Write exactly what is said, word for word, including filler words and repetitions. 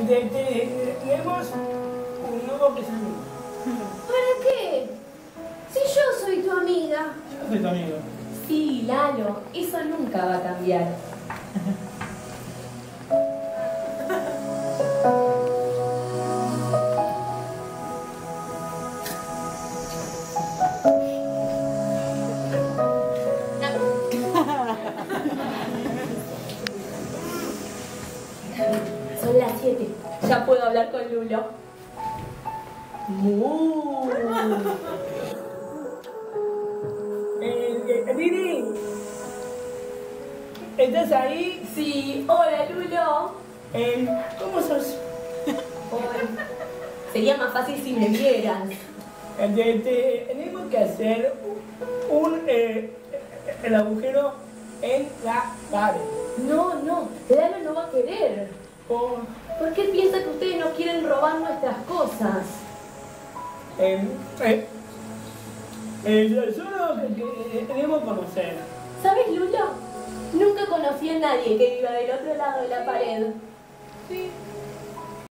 tenemos un nuevo desayuno. ¿Para qué? Si yo soy tu amiga. Yo soy tu amigo. Sí, Lalo, eso nunca va a cambiar. Son las siete. Ya puedo hablar con Lulo. ¡Mu! Eh, eh, Didi, ¿estás ahí? Sí, hola Lulo. Eh, ¿Cómo sos? Hola. Sería más fácil si me vieras. Eh, te- te- tenemos que hacer un eh, el agujero en la pared. No, no, Lalo no va a querer. Por, ¿Por qué piensa que ustedes no quieren robar nuestras cosas? eh, eh, eh, yo- solo que, que queremos conocer. ¿Sabes, Lulo? Nunca conocí a nadie que viva del otro lado de la pared. Sí.